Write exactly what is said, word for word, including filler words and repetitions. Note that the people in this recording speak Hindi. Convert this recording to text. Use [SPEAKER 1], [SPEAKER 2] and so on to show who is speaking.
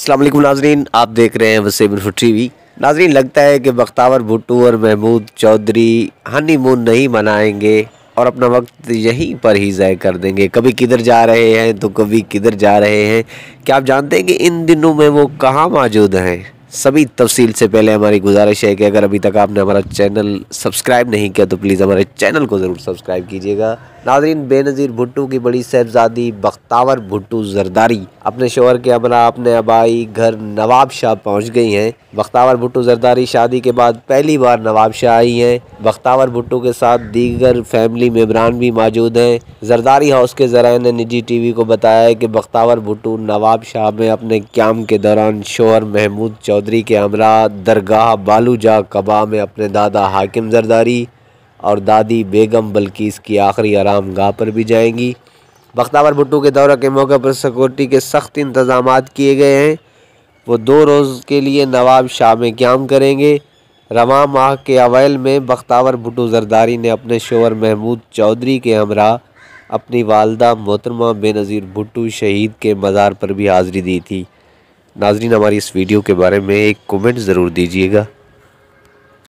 [SPEAKER 1] अस्सलाम वालेकुम नाजरीन, आप देख रहे हैं वसीम इन्फो टीवी। नाजरीन, लगता है कि बख्तावर भुट्टो और महमूद चौधरी हनीमून नहीं मनाएंगे और अपना वक्त यहीं पर ही ज़ाय कर देंगे। कभी किधर जा रहे हैं तो कभी किधर जा रहे हैं। क्या आप जानते हैं कि इन दिनों में वो कहाँ मौजूद हैं? सभी तफसील से पहले हमारी गुजारिश है कि अगर अभी तक आपने हमारा चैनल सब्सक्राइब नहीं किया तो प्लीज़ हमारे चैनल को ज़रूर सब्सक्राइब कीजिएगा। नाज़रीन, बेनज़ीर भुट्टो की बड़ी साहबजादी बख्तावर भुट्टो ज़रदारी अपने शोहर के हमरा अपने आबाई घर नवाबशाह पहुंच गई हैं। बख्तावर भुट्टो ज़रदारी शादी के बाद पहली बार नवाबशाह आई हैं। बख्तावर भुट्टो के साथ दीगर फैमिली मेम्बरान भी मौजूद हैं। ज़रदारी हाउस के ज़राए ने निजी टीवी को बताया है कि बख्तावर भुट्टो नवाबशाह में अपने क़याम के दौरान शोहर महमूद चौधरी के हमरा दरगाह बालूजा कबा में अपने दादा हाकिम ज़रदारी और दादी बेगम बल्कीस की आखिरी आराम गाह पर भी जाएंगी। बख्तावर भुट्टो के दौरे के मौके पर सिक्योरिटी के सख्त इंतजाम किए गए हैं। वो दो रोज़ के लिए नवाब शाह में क़याम करेंगे। रवां माह के अवैल में बख्तावर भुट्टो ज़रदारी ने अपने शोहर महमूद चौधरी के हमरा अपनी वालदा मोहतरमा बेनज़ीर भुट्टो शहीद के मज़ार पर भी हाज़िरी दी थी। नाज़रीन, हमारी इस वीडियो के बारे में एक कमेंट ज़रूर दीजिएगा।